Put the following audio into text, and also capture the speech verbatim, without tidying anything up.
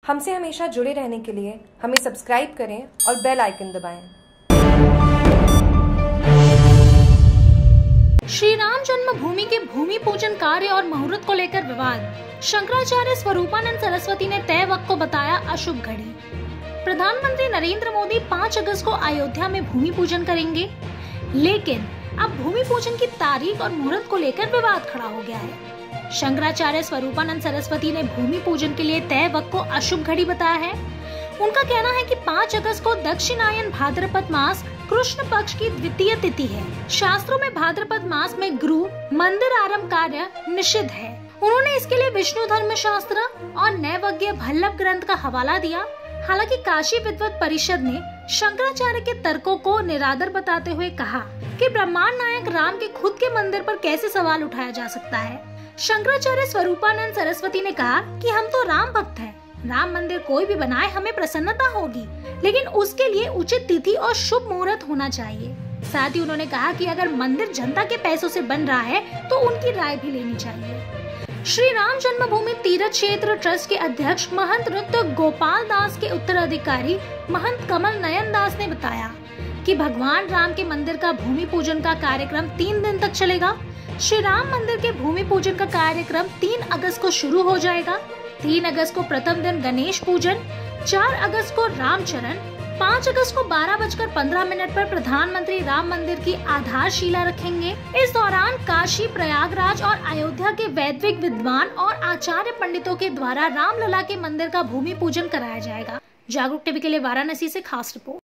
हमसे हमेशा जुड़े रहने के लिए हमें सब्सक्राइब करें और बेल आइकन दबाएं। श्री राम जन्मभूमि के भूमि पूजन कार्य और मुहूर्त को लेकर विवाद। शंकराचार्य स्वरूपानंद सरस्वती ने तय वक्त को बताया अशुभ घड़ी। प्रधानमंत्री नरेंद्र मोदी पाँच अगस्त को अयोध्या में भूमि पूजन करेंगे, लेकिन अब भूमि पूजन की तारीख और मुहूर्त को लेकर विवाद खड़ा हो गया है। शंकराचार्य स्वरूपानंद सरस्वती ने भूमि पूजन के लिए तय वक्त को अशुभ घड़ी बताया है। उनका कहना है कि पाँच अगस्त को दक्षिणायन भाद्रपद मास कृष्ण पक्ष की द्वितीय तिथि है। शास्त्रों में भाद्रपद मास में गृह मंदिर आरंभ कार्य निषिद्ध है। उन्होंने इसके लिए विष्णु धर्म शास्त्र और नैवज्ञ भल्लभ ग्रंथ का हवाला दिया। हालांकि काशी विद्वत परिषद ने शंकराचार्य के तर्कों को निरादर बताते हुए कहा कि ब्रह्मांड नायक राम के खुद के मंदिर पर कैसे सवाल उठाया जा सकता है। शंकराचार्य स्वरूपानंद सरस्वती ने कहा कि हम तो राम भक्त हैं। राम मंदिर कोई भी बनाए हमें प्रसन्नता होगी, लेकिन उसके लिए उचित तिथि और शुभ मुहूर्त होना चाहिए। साथ ही उन्होंने कहा कि अगर मंदिर जनता के पैसों से बन रहा है तो उनकी राय भी लेनी चाहिए। श्री राम जन्मभूमि तीर्थ क्षेत्र ट्रस्ट के अध्यक्ष महंत नृत्य गोपाल दास के उत्तराधिकारी महंत कमल नयन दास ने बताया कि भगवान राम के मंदिर का भूमि पूजन का कार्यक्रम तीन दिन तक चलेगा। श्री राम मंदिर के भूमि पूजन का कार्यक्रम तीन अगस्त को शुरू हो जाएगा। तीन अगस्त को प्रथम दिन गणेश पूजन, चार अगस्त को रामचरण, पाँच अगस्त को बारह बजकर पंद्रह मिनट पर प्रधानमंत्री राम मंदिर की आधारशिला रखेंगे। इस दौरान काशी, प्रयागराज और अयोध्या के वैदिक विद्वान और आचार्य पंडितों के द्वारा रामलला के मंदिर का भूमि पूजन कराया जाएगा। जागरूक टीवी के लिए वाराणसी से खास रिपोर्ट।